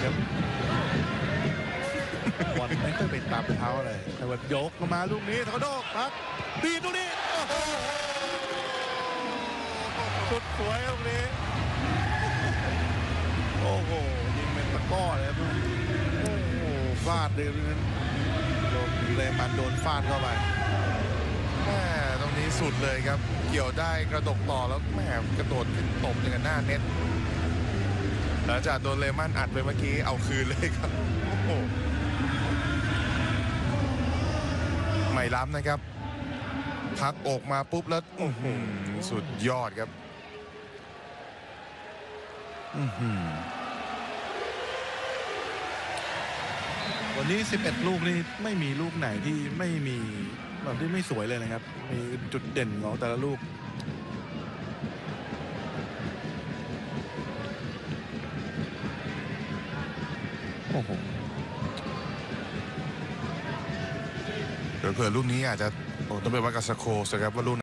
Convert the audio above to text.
ครับบอลไม่ค่อยไปตามเท้าเลยแต่ว่ายกมาลูกนี้ทอร์นาโดพักดีตรงนี้โอ้โหสุดสวยตรงนี้โอ้โหยิงเป็นตะก้อเลยโอ้โหฟาดเลยนั้นโดนเลยมันโดนฟาดเข้าไปแม่ตรงนี้สุดเลยครับเกี่ยวได้กระดกต่อแล้วแม่กระโดดขึ้นตบอย่างกับหน้าเน็ตหลังจากโดนเลมันอัดไปเมื่อกี้เอาคืนเลยครับโอ้โหไม่ล้ำนะครับพักอกมาปุ๊บแล้วสุดยอดครับวันนี้11ลูกนี่ไม่มีลูกไหนที่ไม่มีแบบที่ไม่สวยเลยนะครับมีจุดเด่นของแต่ละลูกโอ้โหเผื่อลูกนี้อาจจะต้องไปวัดกับสโคลส์ครับว่าลูก